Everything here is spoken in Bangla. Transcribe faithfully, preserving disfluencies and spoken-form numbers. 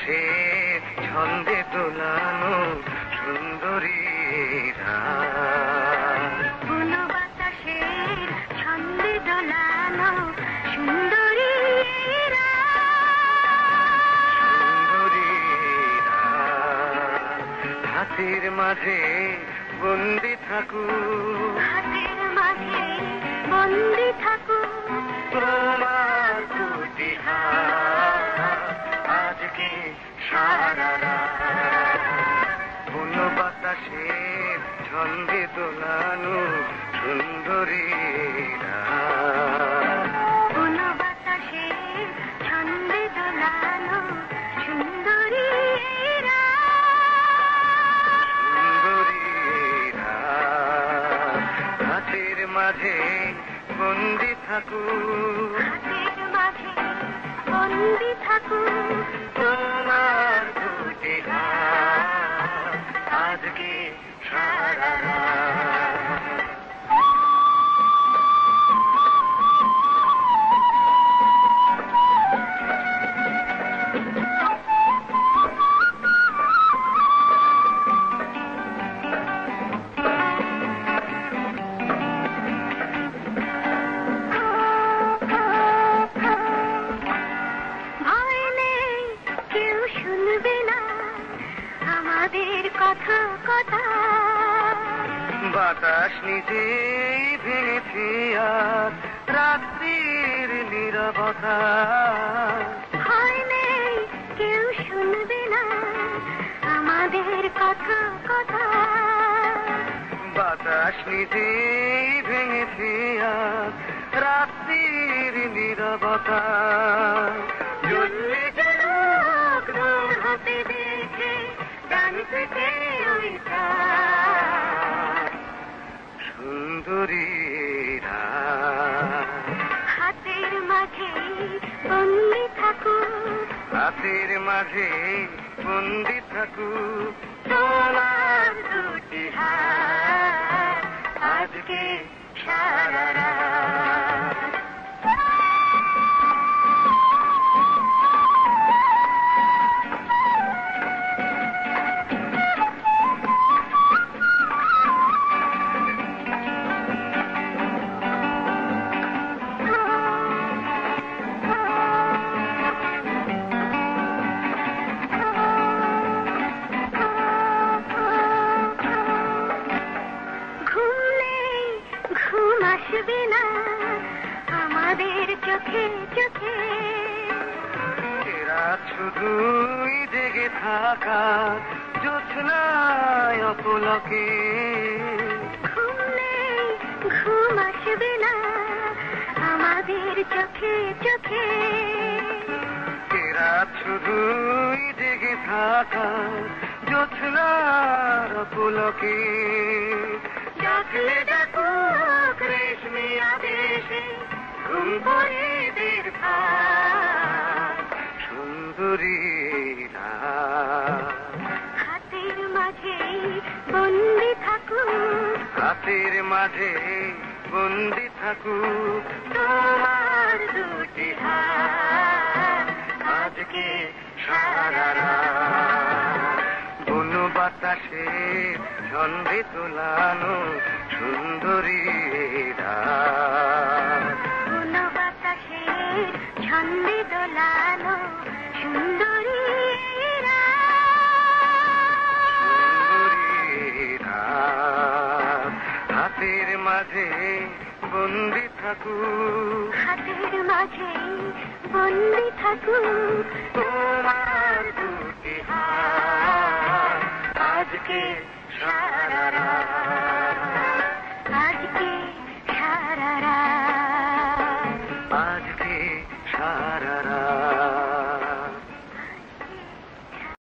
বাতাসে ছন্দে দোলানো সুন্দরী রাত, কোন বাতাসে ছন্দে দোলানো সুন্দরী সুন্দরী রাত। হাতের মাঝে বন্দি থাকুক, হাতের মাঝে বন্দি থাকুক তোমার দুটি হাত আজকে সারা রাত। কোন বাতাসে ছন্দে দোলানো সুন্দরী রাত, কোন বাতাসে ছন্দে দোলানো সুন্দরী সুন্দরী রাত। হাতের মাঝে বন্দি থাকুক, হাতের মাঝে বন্দি থাকুক তোমার দুটি হাত আজকে সারা রাত। ভয় নেই, কেউ শুনবে না আমাদের কথা কথা। বাতাস নিজেই ভেঙেছে আর রাত্রির নীরবতা। ভয় নেই, কেউ শুনবে না আমাদের কথা কথা। বাতাস নিজেই ভেঙেছে আর রাত্রির নীরবতা। জ্বললে জ্বলুক দূর হতে দেখে ডান থেকে ওই তার সুন্দরী রাত। হাতের মাঝে বন্দি থাকুক, হাতের মাঝে বন্দি থাকুক তোমার দুটি হাত আজকে সারা রাত। ঘুম নেই, ঘুম আসবে না আমাদের চোখে চোখে। রাত শুধুই জেগে থাকা জ্যোৎস্নায় অপলকে। ঘুম নেই, ঘুম আসবে না আমাদের চোখে চোখে। রাত শুধুই জেগে থাকা জ্যোৎস্নার অপলকে। ডাকলে ডাকুক রেশমি আদেশে ঘুম পড়ে দীর্ঘাত সুন্দরী রাত। হাতের মাঝে বন্দি থাকুক, হাতের মাঝে বন্দি থাকুক তোমার দুটি হাত আজকে সারা রাত। কোন বাতাসে ছন্দে দোলানো সুন্দরী রাত, কোন বাতাসে ছন্দে দোলানো সুন্দরী সুন্দরী রাত। হাতের মাঝে বন্দি থাকুক, হাতের মাঝে বন্দি থাকুক তোমার দুটি হাত আজকে সারা রাত।